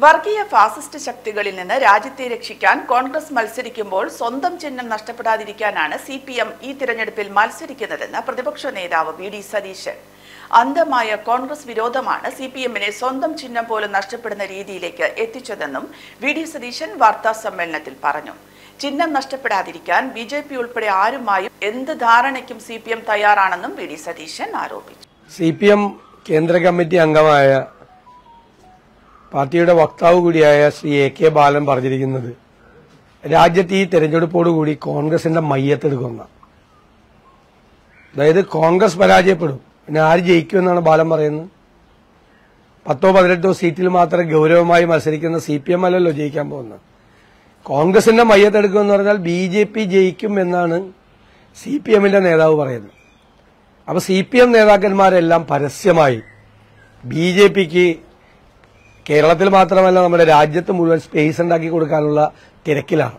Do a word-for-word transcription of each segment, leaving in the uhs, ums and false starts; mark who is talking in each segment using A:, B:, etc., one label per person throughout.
A: വർഗീയ ഫാസിസ്റ്റ് ശക്തികളിൽ നിന്ന് രാജ്യത്തെ രക്ഷിക്കാൻ കോൺഗ്രസ് മത്സരിക്കുമ്പോൾ സ്വന്തം ചിഹ്നം നഷ്ടപ്പെടാതിരിക്കാനാണ് സി പി എം ഈ തിരഞ്ഞെടുപ്പിൽ മത്സരിക്കുന്നതെന്ന് പ്രതിപക്ഷ നേതാവ് വി ഡി സതീശൻ. അന്ധമായ കോൺഗ്രസ് വിരോധമാണ് സി പി എമ്മിനെ സ്വന്തം ചിഹ്നം പോലും നഷ്ടപ്പെടുന്ന രീതിയിലേക്ക് എത്തിച്ചതെന്നും വി ഡി സതീശൻ വാർത്താ സമ്മേളനത്തിൽ പറഞ്ഞു. ചിഹ്നം നഷ്ടപ്പെടാതിരിക്കാൻ ബി ജെ പി ഉൾപ്പെടെ ആരുമായും എന്ത് ധാരണയ്ക്കും സി പി എം തയ്യാറാണെന്നും വി ഡി സതീശൻ ആരോപിച്ചു.
B: സി പി എം കേന്ദ്ര കമ്മിറ്റി അംഗമായ പാർട്ടിയുടെ വക്താവ് കൂടിയായ ശ്രീ എ കെ ബാലൻ പറഞ്ഞിരിക്കുന്നത് രാജ്യത്ത് ഈ തെരഞ്ഞെടുപ്പോടുകൂടി കോൺഗ്രസിന്റെ മയ്യത്തെടുക്കുന്ന, അതായത് കോൺഗ്രസ് പരാജയപ്പെടും, പിന്നെ ആര് ജയിക്കുമെന്നാണ് ബാലൻ പറയുന്നത്. പത്തോ പതിനെട്ടോ സീറ്റിൽ മാത്രം ഗൌരവമായി മത്സരിക്കുന്ന സി പി എം അല്ലല്ലോ ജയിക്കാൻ പോകുന്നത്. കോൺഗ്രസിന്റെ മയ്യത്തെടുക്കുമെന്ന് പറഞ്ഞാൽ ബി ജെ പി ജയിക്കും എന്നാണ് സി പി എമ്മിന്റെ നേതാവ് പറയുന്നത്. അപ്പൊ സി പി എം നേതാക്കന്മാരെല്ലാം പരസ്യമായി ബി ജെ പിക്ക് കേരളത്തിൽ മാത്രമല്ല നമ്മുടെ രാജ്യത്ത് മുഴുവൻ സ്പേസ് ഉണ്ടാക്കി കൊടുക്കാനുള്ള തിരക്കിലാണ്.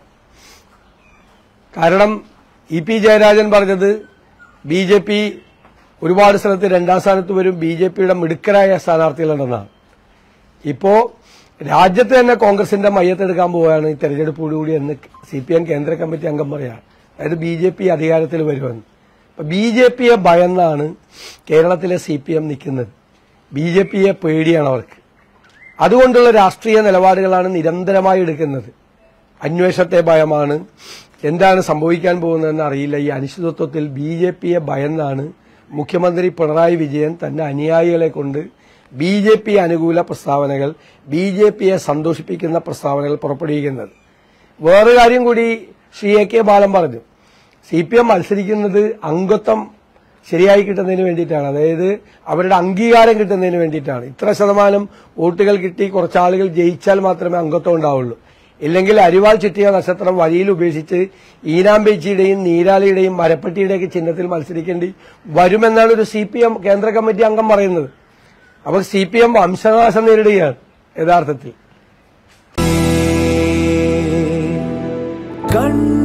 B: കാരണം ഇ പി ജയരാജൻ പറഞ്ഞത് ബി ജെ പി ഒരുപാട് സ്ഥലത്ത് രണ്ടാം സ്ഥാനത്ത് വരും, ബി ജെ പിയുടെ മിടുക്കരായ സ്ഥാനാർത്ഥികളുണ്ടെന്നാണ്. ഇപ്പോ രാജ്യത്ത് തന്നെ കോൺഗ്രസിന്റെ മയ്യത്തെടുക്കാൻ പോവുകയാണ് ഈ തെരഞ്ഞെടുപ്പോടുകൂടി എന്ന് സി പി എം കേന്ദ്ര കമ്മിറ്റി അംഗം പറയാണ്. അതായത് ബി ജെ പി അധികാരത്തിൽ വരുമെന്ന്. അപ്പൊ ബി ജെ പിയെ ഭയന്നാണ് കേരളത്തിലെ സി പി എം നിൽക്കുന്നത്. ബി ജെ പിയെ പേടിയാണ് അവർക്ക്. അതുകൊണ്ടുള്ള രാഷ്ട്രീയ നിലപാടുകളാണ് നിരന്തരമായി എടുക്കുന്നത്. അന്വേഷണത്തെ ഭയമാണ്, എന്താണ് സംഭവിക്കാൻ പോകുന്നതെന്ന് അറിയില്ല. ഈ അനിശ്ചിതത്വത്തിൽ ബി ജെ പിയെ ഭയന്നാണ് മുഖ്യമന്ത്രി പിണറായി വിജയൻ തന്റെ അനുയായികളെ കൊണ്ട് ബി ജെ പി അനുകൂല പ്രസ്താവനകൾ, ബി ജെ പിയെ സന്തോഷിപ്പിക്കുന്ന പ്രസ്താവനകൾ പുറപ്പെടുവിക്കുന്നത്. വേറൊരു കാര്യം കൂടി ശ്രീ എ കെ ബാലൻ പറഞ്ഞു. സി പി എം മത്സരിക്കുന്നത് അംഗത്വം ശരിയായി കിട്ടുന്നതിന് വേണ്ടിയിട്ടാണ്, അതായത് അവരുടെ അംഗീകാരം കിട്ടുന്നതിന് വേണ്ടിയിട്ടാണ്. ഇത്ര ശതമാനം വോട്ടുകൾ കിട്ടി കുറച്ചാളുകൾ ജയിച്ചാൽ മാത്രമേ അംഗത്വം ഉണ്ടാവുള്ളൂ. ഇല്ലെങ്കിൽ അരിവാൾ ചുറ്റിയ നക്ഷത്രം വഴിയിൽ ഉപേക്ഷിച്ച് ഈനാമ്പേച്ചിയുടെയും നീരാളിയുടെയും മരപ്പെട്ടിയുടെയൊക്കെ ചിഹ്നത്തിൽ മത്സരിക്കേണ്ടി വരുമെന്നാണ് ഒരു സി പി എം കേന്ദ്ര കമ്മിറ്റി അംഗം പറയുന്നത്. അപ്പോൾ സി പി എം വംശനാശം നേരിടുകയാണ് യഥാർത്ഥത്തിൽ.